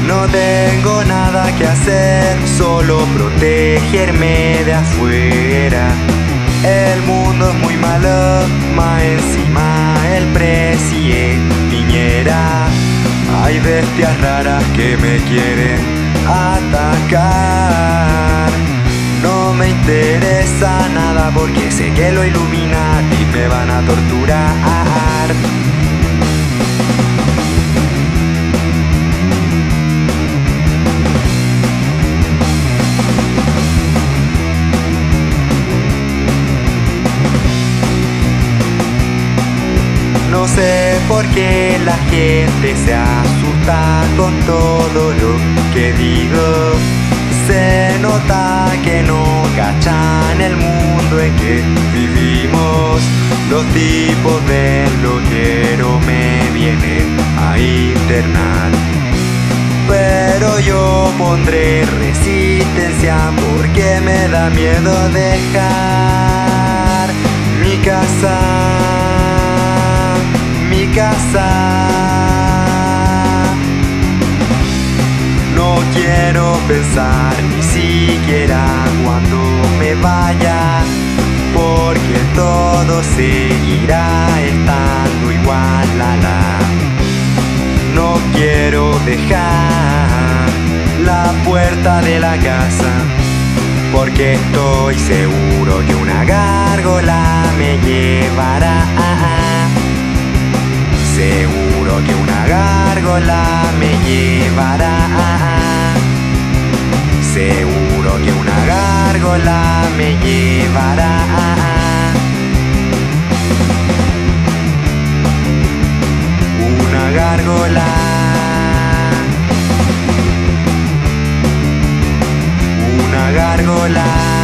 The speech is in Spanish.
No tengo nada que hacer, solo protegerme de afuera. El mundo es muy malo, más encima el presidente Piñera. Hay bestias raras que me quieren atacar. No me interesa nada porque sé que lo Illuminati me van a torturar. No sé por qué la gente se asusta con todo lo que digo. Se nota que no cachan el mundo en que vivimos. Los tipos de loquero me vienen a internar, pero yo pondré resistencia porque me da miedo dejar mi casa. Mi casa. No quiero pensar ni siquiera cuando me vaya, porque todo seguirá estando igual. No quiero dejar la puerta de la casa, porque estoy seguro que una gárgola me llevará. Seguro que una gárgola me llevará. Seguro que una gárgola me llevará. Una gárgola. Una gárgola.